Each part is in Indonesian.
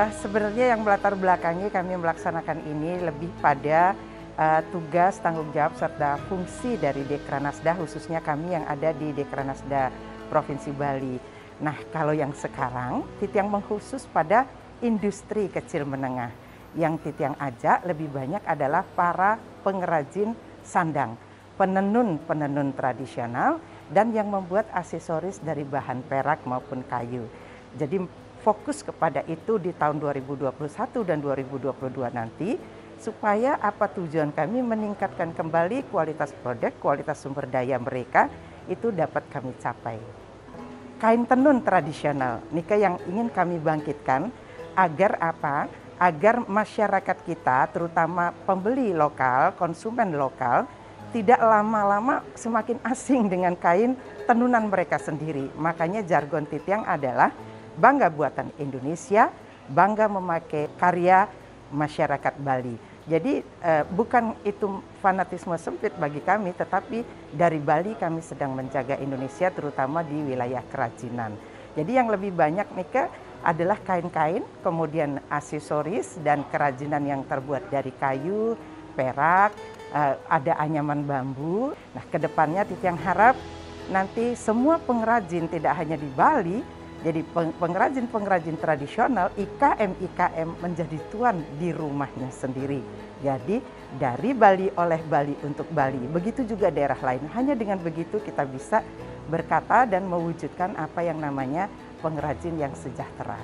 Sebenarnya yang melatar belakangi kami melaksanakan ini lebih pada tugas, tanggung jawab, serta fungsi dari Dekranasda, khususnya kami yang ada di Dekranasda Provinsi Bali. Nah, kalau yang sekarang, Titiang mengkhusus pada industri kecil menengah. Yang Titiang ajak lebih banyak adalah para pengrajin sandang, penenun tradisional, dan yang membuat aksesoris dari bahan perak maupun kayu. Jadi fokus kepada itu di tahun 2021 dan 2022 nanti, supaya apa tujuan kami meningkatkan kembali kualitas produk, kualitas sumber daya mereka, itu dapat kami capai. Kain tenun tradisional, Nika, yang ingin kami bangkitkan agar apa? Agar masyarakat kita, terutama pembeli lokal, konsumen lokal, tidak lama-lama semakin asing dengan kain tenunan mereka sendiri. Makanya jargon Titiang adalah bangga buatan Indonesia, bangga memakai karya masyarakat Bali. Jadi bukan itu fanatisme sempit bagi kami, tetapi dari Bali kami sedang menjaga Indonesia, terutama di wilayah kerajinan. Jadi yang lebih banyak, Nika, adalah kain-kain, kemudian aksesoris dan kerajinan yang terbuat dari kayu, perak, ada anyaman bambu. Nah, kedepannya Titiang harap nanti semua pengrajin tidak hanya di Bali, jadi pengrajin-pengrajin tradisional, IKM menjadi tuan di rumahnya sendiri. Jadi dari Bali oleh Bali untuk Bali. Begitu juga daerah lain. Hanya dengan begitu kita bisa berkata dan mewujudkan apa yang namanya pengrajin yang sejahtera.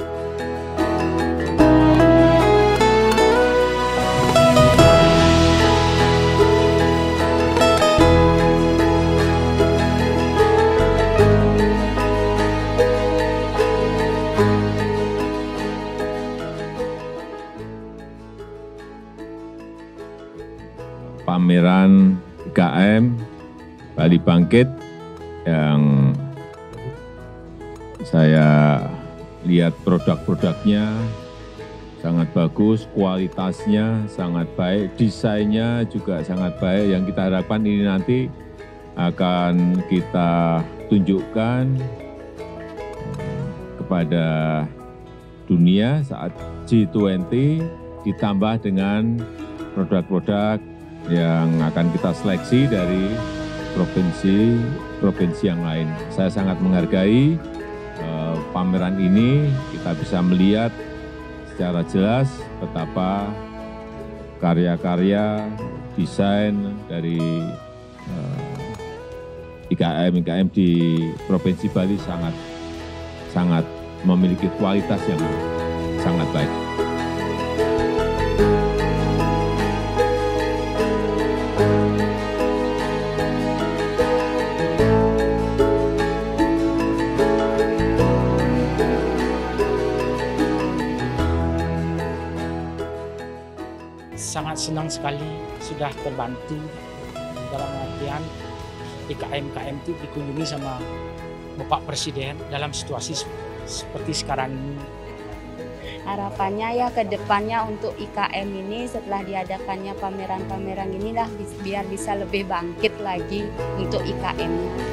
Pameran IKM Bali Bangkit yang saya lihat produk-produknya sangat bagus, kualitasnya sangat baik, desainnya juga sangat baik. Yang kita harapkan ini nanti akan kita tunjukkan kepada dunia saat G20, ditambah dengan produk-produk yang akan kita seleksi dari provinsi yang lain. Saya sangat menghargai pameran ini, kita bisa melihat secara jelas betapa karya-karya desain dari IKM di Provinsi Bali sangat memiliki kualitas yang sangat baik. Sangat senang sekali sudah terbantu dalam artian IKM itu dikunjungi sama Bapak Presiden dalam situasi seperti sekarang ini. Harapannya ya ke depannya untuk IKM ini setelah diadakannya pameran-pameran inilah biar bisa lebih bangkit lagi untuk IKM-nya.